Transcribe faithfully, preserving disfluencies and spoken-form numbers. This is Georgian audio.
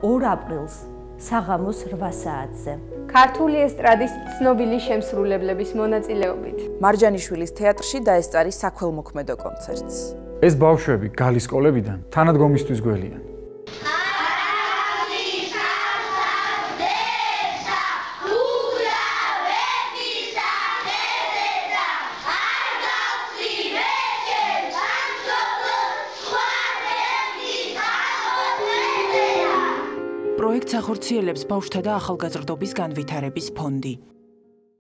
ორ აპრილს საღამოს რვა საათზე. ქართული ესტრადის ცნობილი შემსრულებლების მონაწილეობით. მარჯანიშვილის თეატრში დაესწარი საქველმოქმედო კონცერტს. ეს ბავშვები გალის სკოლებიდან თანადგომისთვის გველიან. პროექტს ახორციელებს ბავშვთა და ახალგზრდობის განვითარების ფონდი.